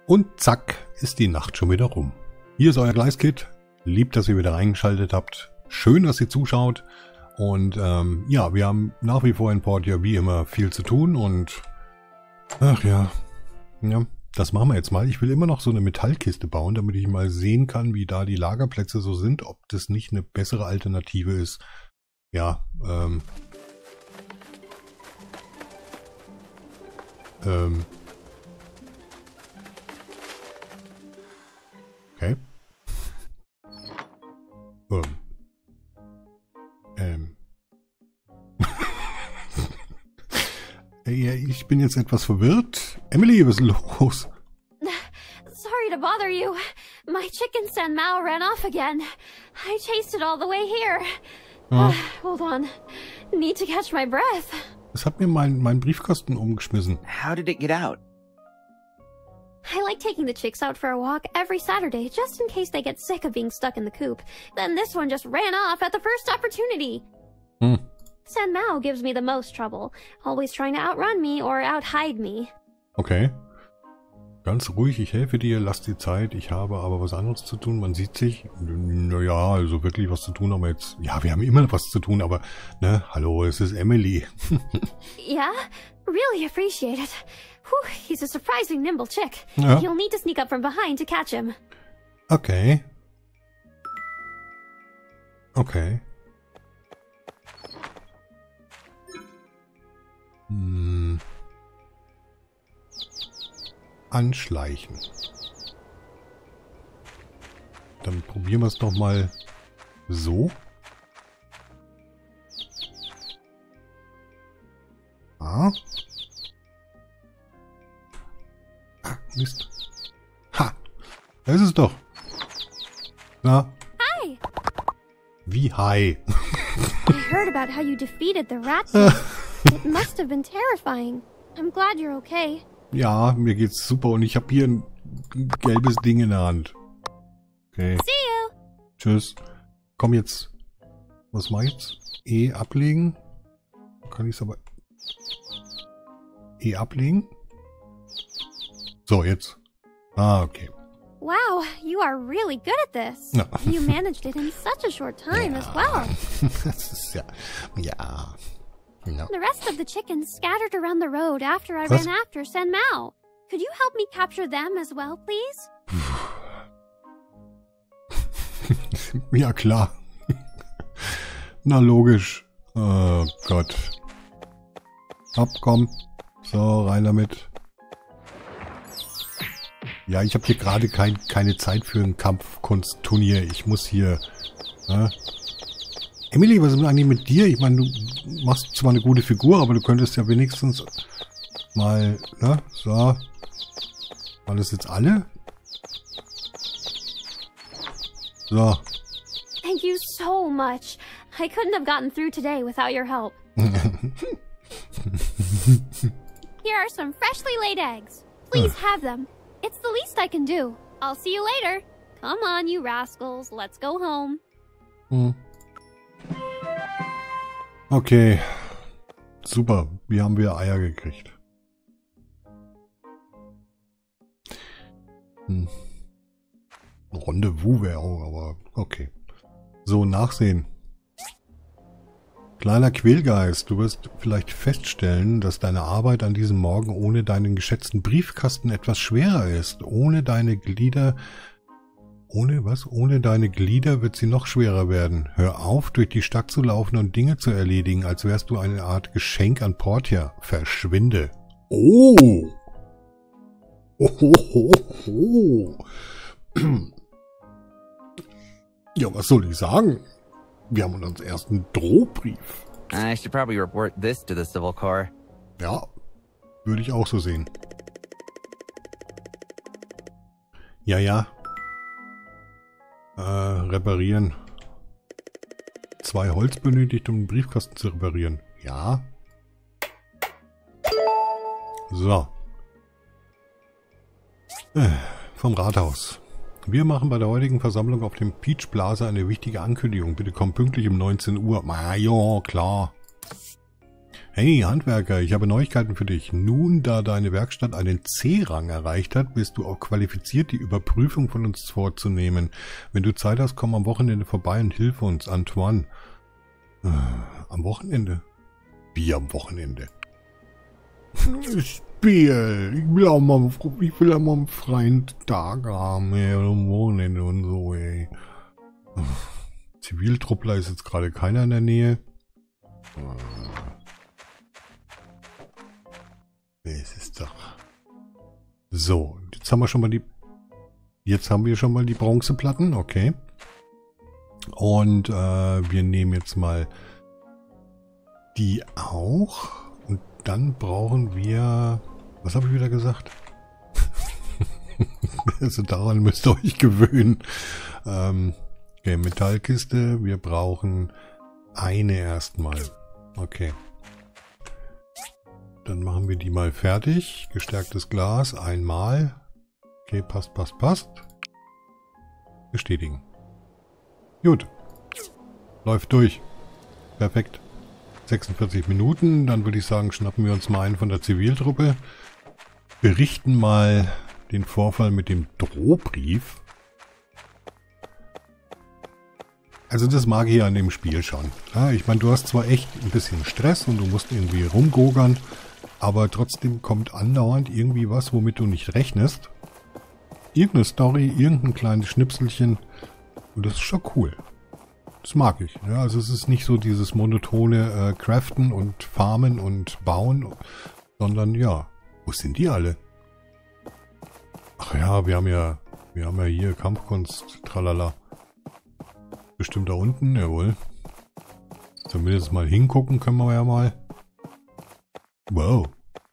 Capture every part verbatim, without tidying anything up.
Und zack, ist die Nacht schon wieder rum. Hier ist euer Gleiskid. Lieb, dass ihr wieder reingeschaltet habt. Schön, dass ihr zuschaut. Und ähm, ja, wir haben nach wie vor in Portia wie immer viel zu tun. Und ach ja, ja, das machen wir jetzt mal. Ich will immer noch so eine Metallkiste bauen, damit ich mal sehen kann, wie da die Lagerplätze so sind. Ob das nicht eine bessere Alternative ist. Ja, ähm... Ähm... Okay. Ähm. Ähm. Ja, ich bin jetzt etwas verwirrt. Emily, was ist los? Sorry to bother you. My chicken San Mao ran off again. I chased it all the way here. Ja. Uh, hold on. Need to catch my breath. Es hat mir mein, mein Briefkasten umgeschmissen. How did it get out? I like taking the chicks out for a walk every Saturday, just in case they get sick of being stuck in the coop. Then this one just ran off at the first opportunity. Hm. San Mao gives me the most trouble, always trying to outrun me or outhide me. Okay. Ganz ruhig, ich helfe dir, lass dir Zeit, ich habe aber was anderes zu tun, man sieht sich. Naja, also wirklich was zu tun haben wir jetzt. Ja, wir haben immer was zu tun, aber, ne, hallo, es ist Emily. Yeah? Really appreciate it. Whew, he's a surprisingly nimble chick. Ja. You'll need to sneak up from behind to catch him. Okay. Okay. Hm. Anschleichen. Dann probieren wir es doch mal so. Ah. Ah, Mist. Ha! Da ist es doch. Na? Hi! Wie hi? I heard about how you defeated the rat. It must have been terrifying. I'm glad you're okay. Ja, mir geht's super und ich habe hier ein gelbes Ding in der Hand. Okay. See you! Tschüss. Komm jetzt. Was mach ich jetzt? E ablegen. Kann ich es aber... E ablegen? So, jetzt. Ah, okay. Wow, you are really good at this. No. You managed it in such a short time as well. Das ist ja... Ja... No. The rest of the chickens scattered around the road after I Was? ran after San Mao. Could you help me capture them as well, please? Ja, klar. Na, logisch. Oh Gott. Hopp, komm. So, rein damit. Ja, ich habe hier gerade kein, keine Zeit für ein Kampfkunstturnier. Ich muss hier... Ne? Emily, was ist denn eigentlich mit dir? Ich meine, du machst zwar eine gute Figur, aber du könntest ja wenigstens mal... Ne? So. War das jetzt alle? So. Thank you so much. I couldn't have gotten through today without your help. Here are some freshly laid eggs. Please have them. It's the least I can do. I'll see you later. Come on, you rascals. Let's go home. Hm. Okay. Super. Wie haben wir Eier gekriegt? Hm. Rendezvous wäre auch, aber okay. So, nachsehen. Kleiner Quälgeist, du wirst vielleicht feststellen, dass deine Arbeit an diesem Morgen ohne deinen geschätzten Briefkasten etwas schwerer ist. Ohne deine Glieder... Ohne was? Ohne deine Glieder wird sie noch schwerer werden. Hör auf, durch die Stadt zu laufen und Dinge zu erledigen, als wärst du eine Art Geschenk an Portia. Verschwinde. Oh! Oh, oh, oh, oh. Ja, was soll ich sagen? Wir haben unseren ersten Drohbrief. I should probably report this to the Civil Corps. Ja, würde ich auch so sehen. Ja, ja. Äh, reparieren. Zwei Holz benötigt, um den Briefkasten zu reparieren. Ja. So. Äh, vom Rathaus. Wir machen bei der heutigen Versammlung auf dem Peach Plaza eine wichtige Ankündigung. Bitte komm pünktlich um neunzehn Uhr. Ah, ja, klar. Hey Handwerker, ich habe Neuigkeiten für dich. Nun, da deine Werkstatt einen C-Rang erreicht hat, bist du auch qualifiziert, die Überprüfung von uns vorzunehmen. Wenn du Zeit hast, komm am Wochenende vorbei und hilf uns, Antoine. Äh, am Wochenende? Wie am Wochenende? Spiel. Ich will auch mal, ich will auch mal einen freien Tag haben, ey, am Wochenende und so, ey. Ziviltruppler ist jetzt gerade keiner in der Nähe. Es ist doch... So, jetzt haben wir schon mal die... Jetzt haben wir schon mal die Bronzeplatten, okay. Und äh, wir nehmen jetzt mal die auch. Und dann brauchen wir... Was habe ich wieder gesagt? Also daran müsst ihr euch gewöhnen. Ähm, okay, Metallkiste. Wir brauchen eine erstmal. Okay. Dann machen wir die mal fertig. Gestärktes Glas einmal. Okay, passt, passt, passt. Bestätigen. Gut. Läuft durch. Perfekt. sechsundvierzig Minuten. Dann würde ich sagen, schnappen wir uns mal einen von der Ziviltruppe. Berichten mal den Vorfall mit dem Drohbrief. Also das mag ich ja an dem Spiel schon. Ja, ich meine, du hast zwar echt ein bisschen Stress und du musst irgendwie rumgogern, aber trotzdem kommt andauernd irgendwie was, womit du nicht rechnest. Irgendeine Story, irgendein kleines Schnipselchen. Und das ist schon cool. Das mag ich. Ja, also es ist nicht so dieses monotone äh, Craften und Farmen und Bauen, sondern ja, wo sind die alle? Ach ja, wir haben ja, wir haben ja hier Kampfkunst, tralala. Bestimmt da unten, jawohl. Zumindest mal hingucken können wir ja mal. Wow.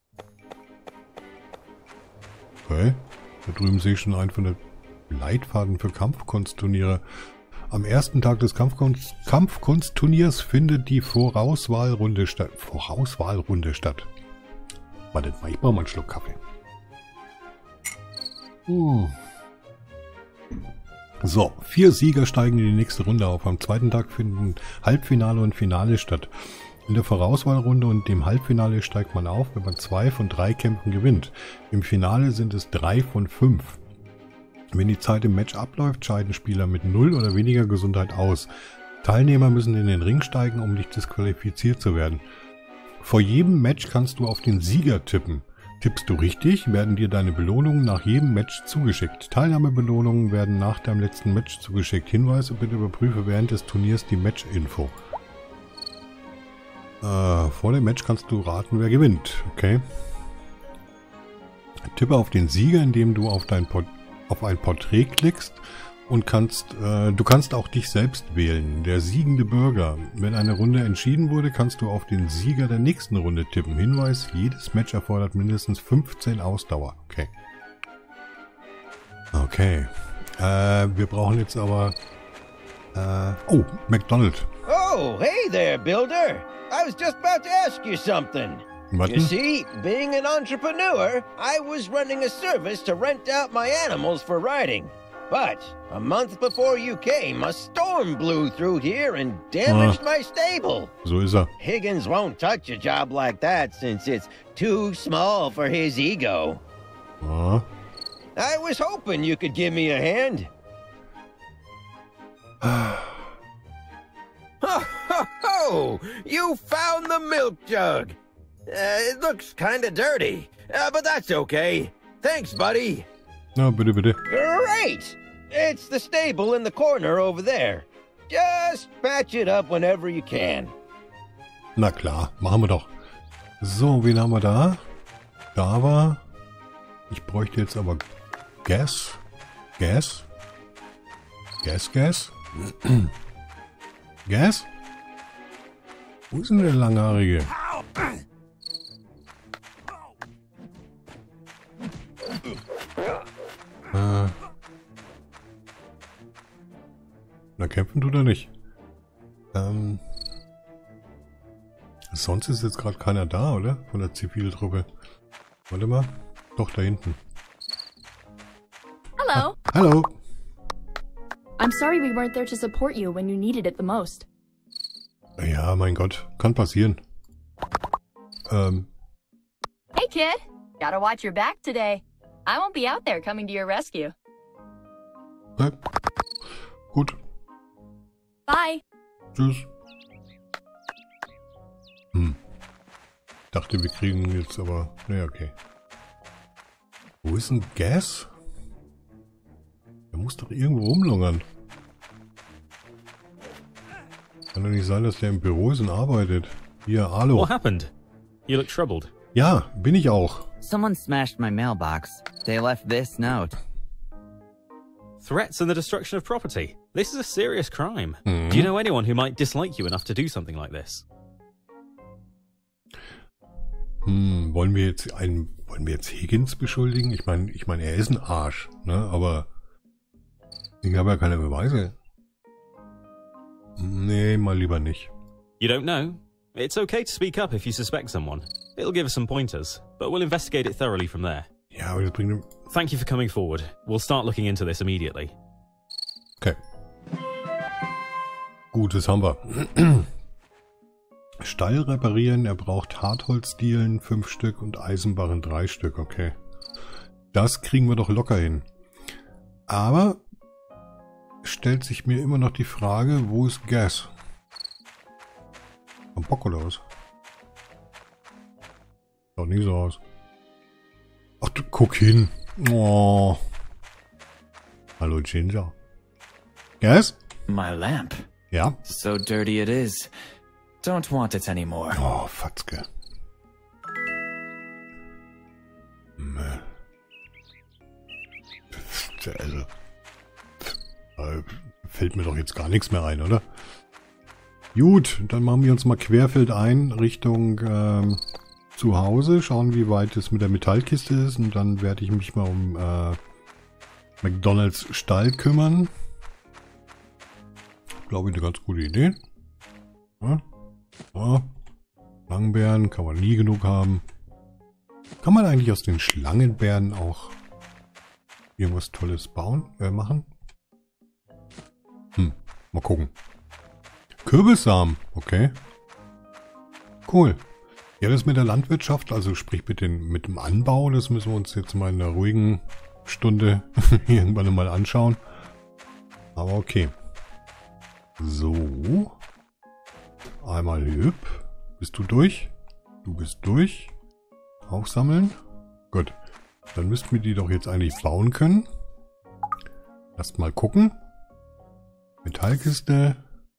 Okay. Da drüben sehe ich schon einen von der Leitfaden für Kampfkunstturniere. Am ersten Tag des Kampfkunst Kampfkunstturniers findet die Vorauswahlrunde statt. Vorauswahlrunde statt. Wartet mal, ich brauche mal einen Schluck Kaffee. Uh. So, vier Sieger steigen in die nächste Runde auf. Am zweiten Tag finden Halbfinale und Finale statt. In der Vorauswahlrunde und dem Halbfinale steigt man auf, wenn man zwei von drei Kämpfen gewinnt. Im Finale sind es drei von fünf. Wenn die Zeit im Match abläuft, scheiden Spieler mit null oder weniger Gesundheit aus. Teilnehmer müssen in den Ring steigen, um nicht disqualifiziert zu werden. Vor jedem Match kannst du auf den Sieger tippen. Tippst du richtig, werden dir deine Belohnungen nach jedem Match zugeschickt. Teilnahmebelohnungen werden nach deinem letzten Match zugeschickt. Hinweise, bitte überprüfe während des Turniers die Match-Info. Äh, vor dem Match kannst du raten, wer gewinnt. Okay. Tippe auf den Sieger, indem du auf, dein Port auf ein Porträt klickst und kannst, äh, du kannst auch dich selbst wählen. Der siegende Bürger. Wenn eine Runde entschieden wurde, kannst du auf den Sieger der nächsten Runde tippen. Hinweis, jedes Match erfordert mindestens fünfzehn Ausdauer. Okay. Okay. Äh, wir brauchen jetzt aber... Äh, oh, McDonald. Oh, hey there, Builder. I was just about to ask you something. What? You see, being an entrepreneur, I was running a service to rent out my animals for riding. But a month before you came, a storm blew through here and damaged Ah. my stable. So ist er. Higgins won't touch a job like that since it's too small for his ego. Ah. I was hoping you could give me a hand. Ho, ho, ho! You found the milk jug! Uh, it looks kinda dirty, uh, but that's okay. Thanks, buddy. Na, bitte, bitte. Great! It's the stable in the corner over there. Just patch it up whenever you can. Na klar, machen wir doch. So, wen haben wir da? Da war... Ich bräuchte jetzt aber Gas. Gas? Gas, Gas? Gas? Wo ist denn der Langhaarige? Äh. Na, kämpfen tut er nicht. Ähm. Sonst ist jetzt gerade keiner da, oder? Von der Ziviltruppe. Warte mal. Doch, da hinten. Hello. Ah, hallo. I'm sorry we weren't there to support you when you needed it the most. Ja, mein Gott. Kann passieren. Ähm. Hey, kid. Gotta watch your back today. I won't be out there coming to your rescue. Ne? Gut. Bye. Tschüss. Hm. Dachte, wir kriegen jetzt aber... Ne, okay. Wo ist denn Gas? Der muss doch irgendwo rumlungern. Kann doch nicht sein, dass der im Büro ist und arbeitet. Hier, hallo. What happened? You look troubled. Ja, bin ich auch. Someone smashed my mailbox. They left this note. Threats and the destruction of property. This is a serious crime. Mhm. Do you know anyone who might dislike you enough to do something like this? Hm, wollen wir jetzt einen, wollen wir jetzt Higgins beschuldigen? Ich meine, ich meine, er ist ein Arsch, ne? Aber ich habe ja keine Beweise. Nee, mal lieber nicht. You don't know? It's okay to speak up if you suspect someone. It'll give us some pointers, but we'll investigate it thoroughly from there. Ja, aber das bringt... Thank you for coming forward. We'll start looking into this immediately. Okay. Gut, das haben wir. Stall reparieren, er braucht Hartholzdielen, fünf Stück und Eisenbarren, drei Stück, okay. Das kriegen wir doch locker hin. Aber stellt sich mir immer noch die Frage, wo ist Gas? Am Bock oder was? Schaut nicht so aus. Ach du, guck hin. Oh. Hallo Ginger. Gas? My lamp. Ja? So dirty it is. Don't want it anymore. Oh, Fatzke. Mäh. Also, äh, fällt mir doch jetzt gar nichts mehr ein, oder? Gut, dann machen wir uns mal querfeldein Richtung ähm, zu Hause. Schauen, wie weit es mit der Metallkiste ist. Und dann werde ich mich mal um äh, McDonalds Stall kümmern. Glaube ich, eine ganz gute Idee. Ja. Ja. Schlangenbären kann man nie genug haben. Kann man eigentlich aus den Schlangenbären auch irgendwas Tolles bauen, äh, machen? Hm, mal gucken. Kürbissamen, okay. Cool. Ja, das mit der Landwirtschaft, also sprich mit, den, mit dem Anbau, das müssen wir uns jetzt mal in einer ruhigen Stunde irgendwann mal anschauen. Aber okay. So. Einmal hüb. Bist du durch? Du bist durch. Aufsammeln. Gut. Dann müssten wir die doch jetzt eigentlich bauen können. Lasst mal gucken. Metallkiste.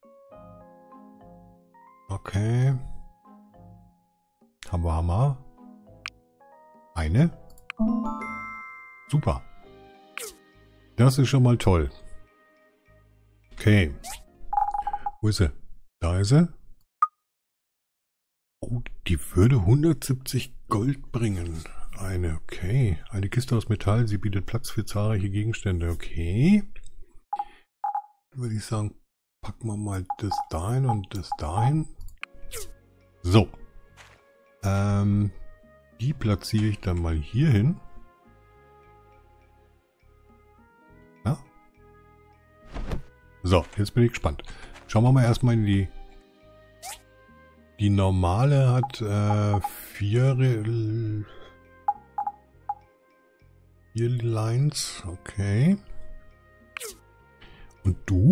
Okay. Haben wir Hammer. Eine. Super. Das ist schon mal toll. Okay. Wo ist sie? Da ist sie. Oh, die würde hundertsiebzig Gold bringen. Eine, okay. Eine Kiste aus Metall. Sie bietet Platz für zahlreiche Gegenstände. Okay. Würde ich sagen, packen wir mal das dahin und das dahin. So. Ähm, die platziere ich dann mal hier hin. Ja. So, jetzt bin ich gespannt. Schauen wir mal erstmal in die... Die normale hat äh, vier, vier Lines. Okay. Und du?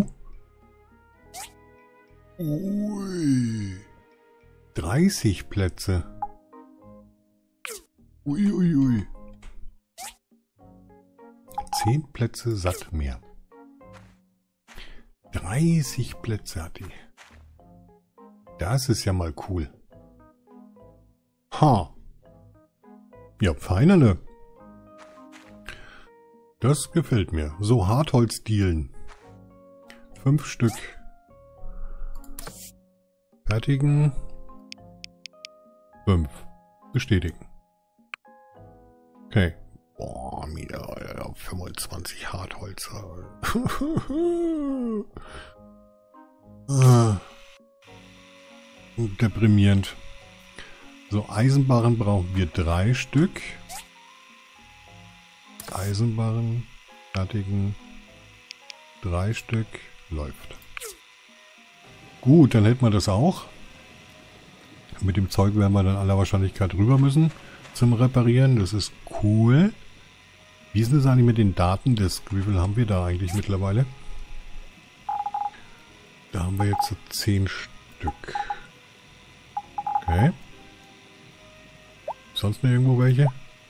Ui. dreißig Plätze. Ui, ui, ui. zehn Plätze satt mehr. dreißig Plätze hat die. Das ist ja mal cool. Ha. Ja, feinerle. Das gefällt mir. So, Hartholzdielen. Fünf Stück. Fertigen. Fünf. Bestätigen. Okay. Boah, wieder fünfundzwanzig Hartholz. ah. Deprimierend. So, Eisenbarren brauchen wir drei Stück. Eisenbarren, fertigen, drei Stück, läuft. Gut, dann hält man das auch. Mit dem Zeug werden wir dann aller Wahrscheinlichkeit rüber müssen zum Reparieren. Das ist cool. Wie ist das eigentlich mit den Datendisk? Wie viel haben wir da eigentlich mittlerweile? Da haben wir jetzt so zehn Stück. Okay. Sonst noch irgendwo welche?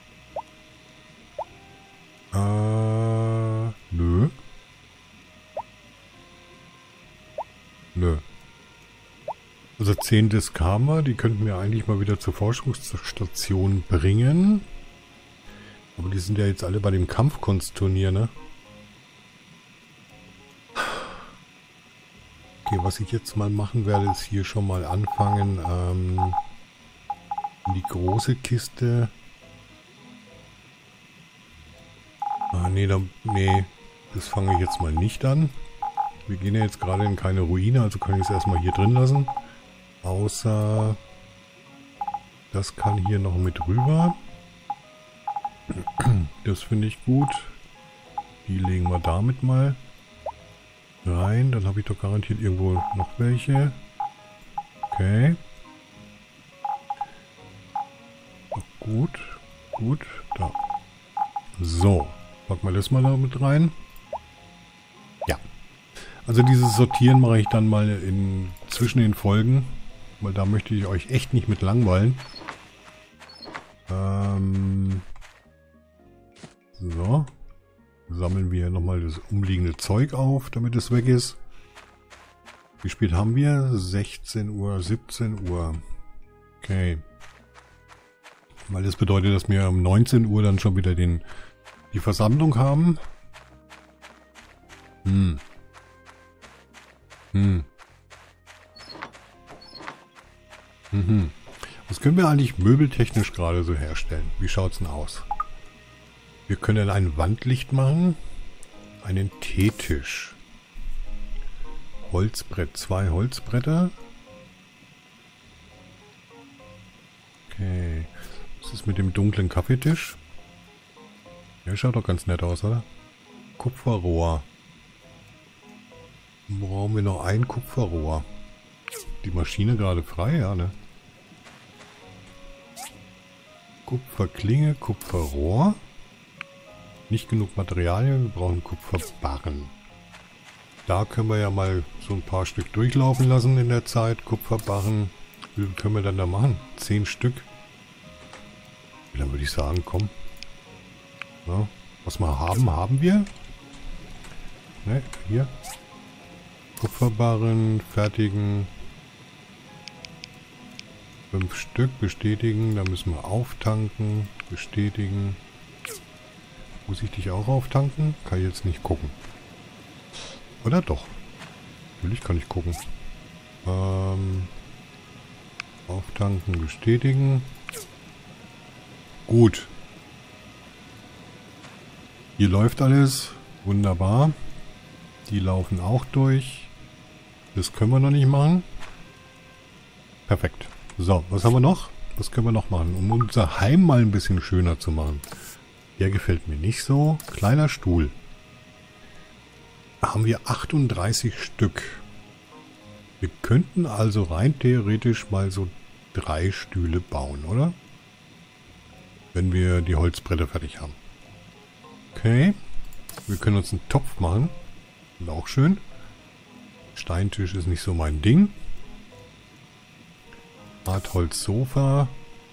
Äh, nö. Nö. Also zehn Disk haben wir. Die könnten wir eigentlich mal wieder zur Forschungsstation bringen. Aber die sind ja jetzt alle bei dem Kampfkunstturnier, ne? Okay, was ich jetzt mal machen werde, ist hier schon mal anfangen, ähm, in die große Kiste. Ah, nee, da, nee, das fange ich jetzt mal nicht an. Wir gehen ja jetzt gerade in keine Ruine, also kann ich es erstmal hier drin lassen. Außer, das kann hier noch mit rüber. Das finde ich gut. Die legen wir damit mal rein. Dann habe ich doch garantiert irgendwo noch welche. Okay. Gut, gut. Da. So. Packen wir das mal da mit rein. Ja. Also dieses Sortieren mache ich dann mal in zwischen den Folgen. Weil da möchte ich euch echt nicht mit langweilen. Ähm... So. Sammeln wir nochmal das umliegende Zeug auf, damit es weg ist. Wie spät haben wir? sechzehn Uhr, siebzehn Uhr. Okay. Weil das bedeutet, dass wir um neunzehn Uhr dann schon wieder den, die Versammlung haben. Hm. Hm. Mhm. Was können wir eigentlich möbeltechnisch gerade so herstellen? Wie schaut's denn aus? Wir können ein Wandlicht machen. Einen Teetisch. Holzbrett. Zwei Holzbretter. Okay. Was ist mit dem dunklen Kaffeetisch? Der schaut doch ganz nett aus, oder? Kupferrohr. Brauchen wir noch ein Kupferrohr. Die Maschine gerade frei, ja, ne? Kupferklinge, Kupferrohr. Nicht genug Materialien, wir brauchen Kupferbarren. Da können wir ja mal so ein paar Stück durchlaufen lassen in der Zeit. Kupferbarren. Wie viel können wir dann da machen? Zehn Stück. Dann würde ich sagen, komm. Ja, was wir haben, haben wir. Ne, hier. Kupferbarren, fertigen. Fünf Stück, bestätigen. Da müssen wir auftanken. Bestätigen. Muss ich dich auch auftanken? Kann ich jetzt nicht gucken. Oder doch? Natürlich kann ich gucken. Ähm, auftanken, bestätigen. Gut. Hier läuft alles. Wunderbar. Die laufen auch durch. Das können wir noch nicht machen. Perfekt. So, was haben wir noch? Was können wir noch machen, um unser Heim mal ein bisschen schöner zu machen? Der gefällt mir nicht so. Kleiner Stuhl. Da haben wir achtunddreißig Stück. Wir könnten also rein theoretisch mal so drei Stühle bauen, oder? Wenn wir die Holzbretter fertig haben. Okay. Wir können uns einen Topf machen. Ist auch schön. Steintisch ist nicht so mein Ding. Hartholzsofa.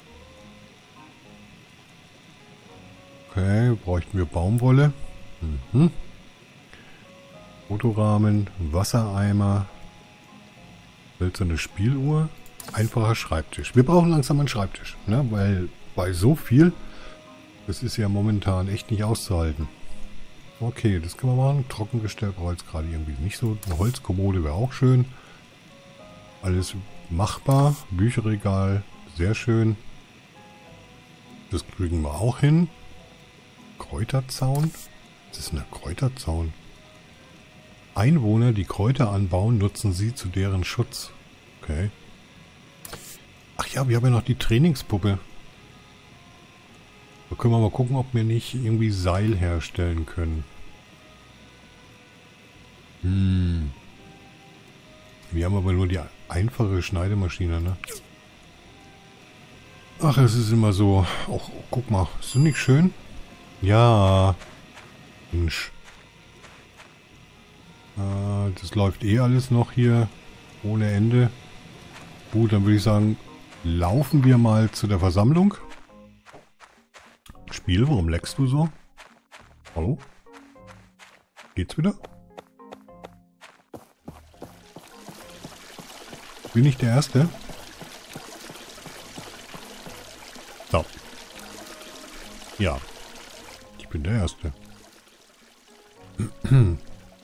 Okay, bräuchten wir Baumwolle. Mhm. Fotorahmen, Wassereimer, hölzerne Spieluhr, einfacher Schreibtisch. Wir brauchen langsam einen Schreibtisch, ne? Weil bei so viel, das ist ja momentan echt nicht auszuhalten. Okay, das können wir machen. Trockengestellt brauche ich gerade irgendwie nicht so. Eine Holzkommode wäre auch schön. Alles machbar. Bücherregal, sehr schön. Das kriegen wir auch hin. Kräuterzaun? Was ist denn der Kräuterzaun? Einwohner, die Kräuter anbauen, nutzen sie zu deren Schutz. Okay. Ach ja, wir haben ja noch die Trainingspuppe. Da können wir mal gucken, ob wir nicht irgendwie Seil herstellen können. Hm. Wir haben aber nur die einfache Schneidemaschine, ne? Ach, es ist immer so. Och, guck mal, ist das nicht schön? Ja. Mensch. Äh, das läuft eh alles noch hier ohne Ende. Gut, dann würde ich sagen, laufen wir mal zu der Versammlung. Spiel, warum leckst du so? Hallo? Geht's wieder? Bin ich der Erste? So. Ja. Ich bin der Erste. Hm.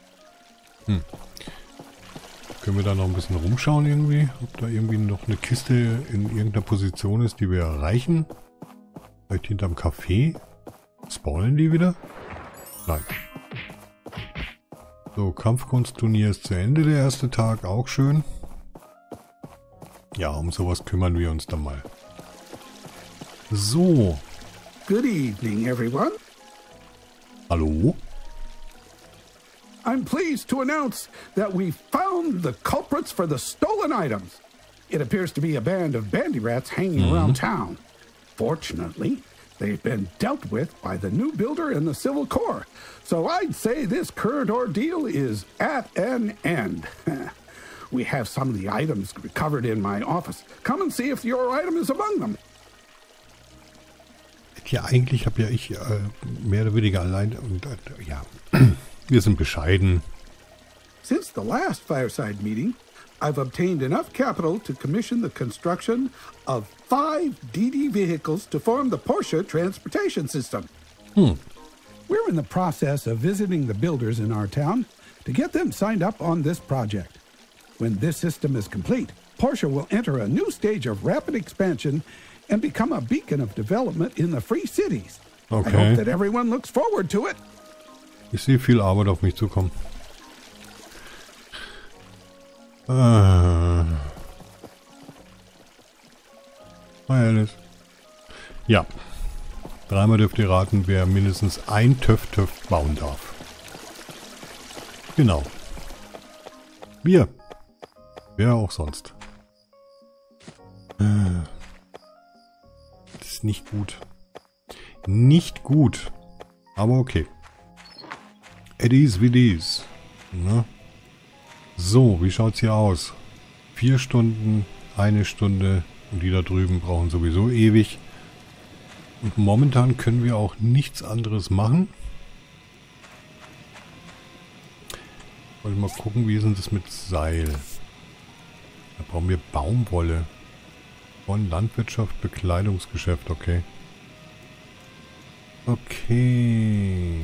Können wir da noch ein bisschen rumschauen irgendwie? Ob da irgendwie noch eine Kiste in irgendeiner Position ist, die wir erreichen? Vielleicht hinterm Café? Spawnen die wieder? Nein. So, Kampfkunstturnier ist zu Ende, der erste Tag. Auch schön. Ja, um sowas kümmern wir uns dann mal. So. Good evening, everyone. Hallo? I'm pleased to announce that we found the culprits for the stolen items. It appears to be a band of bandy rats hanging mm-hmm. around town. Fortunately, they've been dealt with by the new builder and the Civil Corps. So I'd say this current ordeal is at an end. We have some of the items recovered in my office. Come and see if your item is among them. Ja, eigentlich habe ja ich äh, mehr oder weniger allein und äh, ja, wir sind bescheiden. Since the last fireside meeting, I've obtained enough capital to commission the construction of five D D vehicles to form the Porsche transportation system. Hmm. We're in the process of visiting the builders in our town to get them signed up on this project. When this system is complete, Porsche will enter a new stage of rapid expansion and become a beacon of development in the free cities. Okay. I hope that everyone looks forward to it. Ich sehe viel Arbeit auf mich zukommen. Äh. Hi Alice. Ja. Dreimal dürft ihr raten, wer mindestens ein Töff-Töff bauen darf. Genau. Wir. Wer auch sonst. Äh. Das ist nicht gut. Nicht gut. Aber okay. It is wie it is. Ne? So, wie schaut's hier aus? Vier Stunden, eine Stunde und die da drüben brauchen sowieso ewig. Und momentan können wir auch nichts anderes machen. Wollen wir mal gucken, wie ist denn das mit Seil? Da brauchen wir Baumwolle. Von Landwirtschaft, Bekleidungsgeschäft, okay. Okay.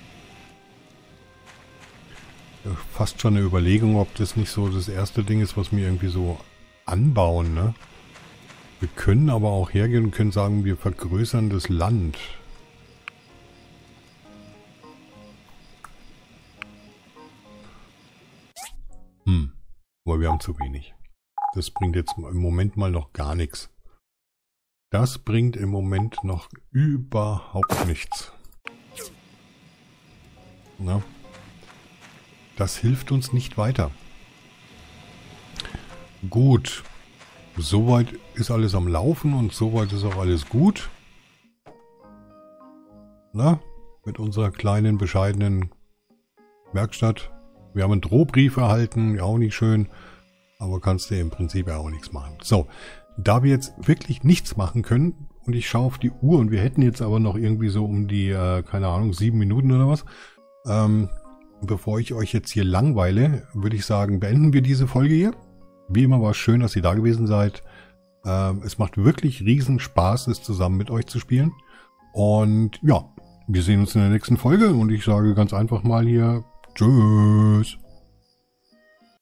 Ja, fast schon eine Überlegung, ob das nicht so das erste Ding ist, was wir irgendwie so anbauen, ne? Wir können aber auch hergehen und können sagen, wir vergrößern das Land. Hm, aber wir haben zu wenig. Das bringt jetzt im Moment mal noch gar nichts. Das bringt im Moment noch überhaupt nichts. Na? Das hilft uns nicht weiter. Gut. Soweit ist alles am Laufen und soweit ist auch alles gut. Na? Mit unserer kleinen, bescheidenen Werkstatt. Wir haben einen Drohbrief erhalten, auch nicht schön. Aber kannst du im Prinzip ja auch nichts machen. So, da wir jetzt wirklich nichts machen können und ich schaue auf die Uhr und wir hätten jetzt aber noch irgendwie so um die, äh, keine Ahnung, sieben Minuten oder was. Ähm, bevor ich euch jetzt hier langweile, würde ich sagen, beenden wir diese Folge hier. Wie immer war es schön, dass ihr da gewesen seid. Ähm, es macht wirklich riesen Spaß, es zusammen mit euch zu spielen. Und ja, wir sehen uns in der nächsten Folge und ich sage ganz einfach mal hier, tschüss.